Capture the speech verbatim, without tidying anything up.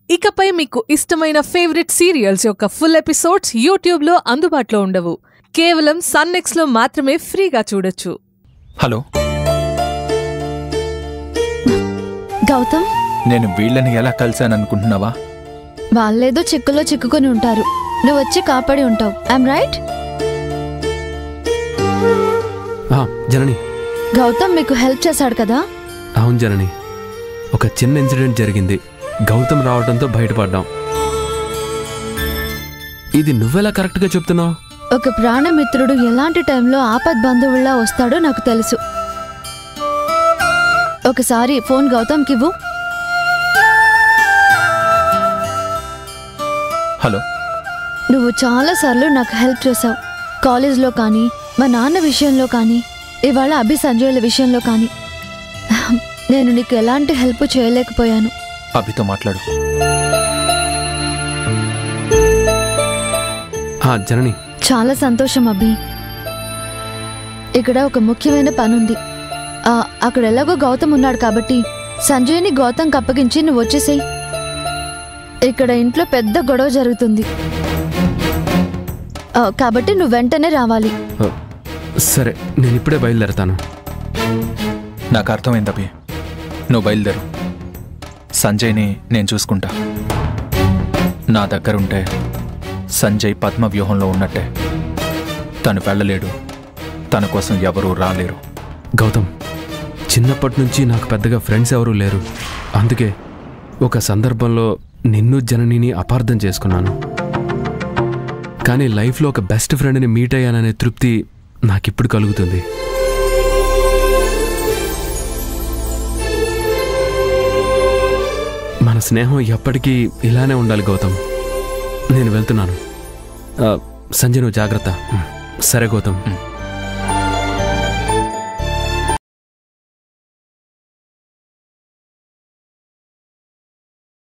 ఇకపై మీకు ఇష్టమైన ఫేవరెట్ సీరియల్స్ యొక్క ఫుల్ ఎపిసోడ్స్ యూట్యూబ్లో అందుబాటులో ఉండవు. కేవలం సన్ నెక్స్ట్లో మాత్రమే ఫ్రీగా చూడొచ్చు. హలో గౌతమ్, నేను వీళ్ళని ఎలా కలిశాననుకుంటున్నావా? వాళ్ళేదో చిక్కులో చిక్కుకొని ఉంటారు, నువ్వు వచ్చి కాపాడి ఉంటావు. I'm right? జనని, గౌతమ్ మీకు హెల్ప్ చేశాడు కదా? అవును జనని, ఒక చిన్న ఇన్సిడెంట్ జరిగింది. గౌతమ్ రావడంతో బయటపడ్డాం. ఇది నువ్వెలా కరెక్ట్గా చెప్తున్నావు? ఒక ప్రాణమిత్రుడు ఎలాంటి టైంలో ఆపద్ బంధువుల్లా వస్తాడో నాకు తెలుసు. ఒకసారి ఫోన్ గౌతమ్కి ఇవ్వు. హలో, నువ్వు చాలాసార్లు నాకు హెల్ప్ చేశావు. కాలేజ్లో కానీ, మా నాన్న విషయంలో కానీ, ఇవాళ అభి సంజయ్ల విషయంలో కానీ. నేను నీకు ఎలాంటి హెల్ప్ చేయలేకపోయాను. అభితో మాట్లాడు. జనని, చాలా సంతోషం అభి. ఇక్కడ ఒక ముఖ్యమైన పనుంది. అక్కడ ఎలాగో గౌతమ్ ఉన్నాడు కాబట్టి సంజయ్ని గౌతమ్కి అప్పగించి నువ్వు వచ్చేసేయి. ఇక్కడ ఇంట్లో పెద్ద గొడవ జరుగుతుంది కాబట్టి నువ్వు వెంటనే రావాలి. సరే, నేను ఇప్పుడే బయలుదేరతాను. నాకు అర్థమైంది అభి, నువ్వు బయలుదేరు. సంజయ్ని నేను చూసుకుంటా. నా దగ్గరుంటే సంజయ్ పద్మ వ్యూహంలో ఉన్నట్టే. తను వెళ్ళలేడు, తన కోసం ఎవరూ రాలేరు. గౌతమ్, చిన్నప్పటి నుంచి నాకు పెద్దగా ఫ్రెండ్స్ ఎవరూ లేరు. అందుకే ఒక సందర్భంలో నిన్ను జననిని అపార్థం చేసుకున్నాను. కానీ లైఫ్లో ఒక బెస్ట్ ఫ్రెండ్ని మీట్ అయ్యాననే తృప్తి నాకిప్పుడు కలుగుతుంది. మన స్నేహం ఎప్పటికీ ఇలానే ఉండాలి గౌతమ్. నేను వెళ్తున్నాను. సంజయ్, నువ్వు జాగ్రత్త. సరే గౌతమ్.